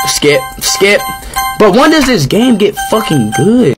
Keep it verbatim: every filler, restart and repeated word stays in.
Skip, skip. But when does this game get fucking good?